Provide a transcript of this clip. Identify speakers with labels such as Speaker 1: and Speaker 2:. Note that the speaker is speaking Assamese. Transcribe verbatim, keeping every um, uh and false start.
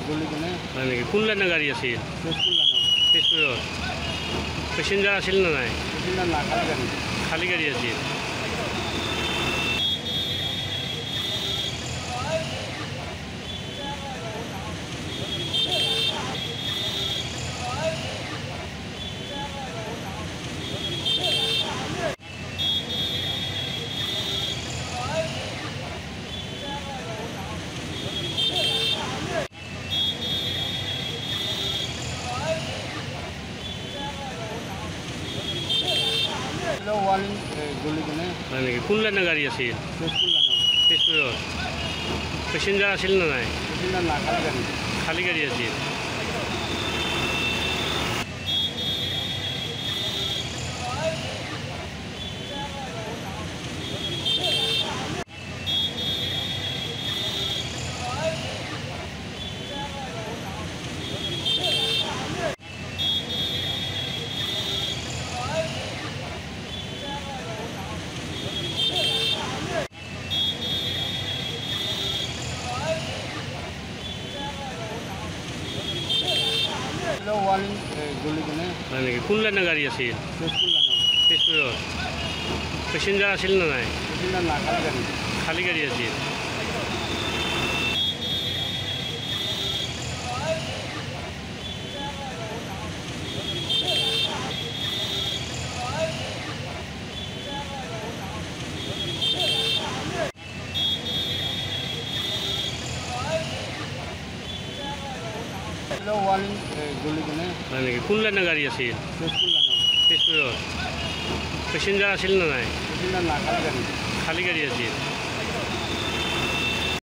Speaker 1: গলি কিনে
Speaker 2: হয় নেকি? কোন লাইনৰ গাড়ী আছিল?
Speaker 1: তেজপুৰ লাইনত
Speaker 2: তেজপুৰত পেচেঞ্জাৰ আছিল নে নাই?
Speaker 1: তেজপুৰ না খালী গাড়ী
Speaker 2: খালী গাড়ী আছিল।
Speaker 1: ৱালিং গলি কিনে
Speaker 2: হয় নেকি? কোন লাইনৰ গাড়ী আছিল?
Speaker 1: তেজপুৰ লাইনত
Speaker 2: তেজপুৰত পেচেঞ্জাৰ আছিল নে নাই?
Speaker 1: তেজপুৰ না খালী গাড়ী
Speaker 2: খালী গাড়ী আছিল।
Speaker 1: ৱালিং গলি কিনে
Speaker 2: হয় নেকি? কোন লাইনৰ গাড়ী আছিল?
Speaker 1: তেজপুৰ লাইনত
Speaker 2: তেজপুৰত পেচেঞ্জাৰ আছিল নে নাই?
Speaker 1: তেজপুৰ না খালী গাড়ী
Speaker 2: খালী গাড়ী আছিল।
Speaker 1: ৱালিং গলি কিনে
Speaker 2: হয় নেকি? কোন লাইনৰ গাড়ী আছিল?
Speaker 1: তেজপুৰ লাইনত
Speaker 2: তেজপুৰত পেচেঞ্জাৰ আছিল নে নাই?
Speaker 1: তেজপুৰ না খালী গাড়ী
Speaker 2: খালী গাড়ী আছিল।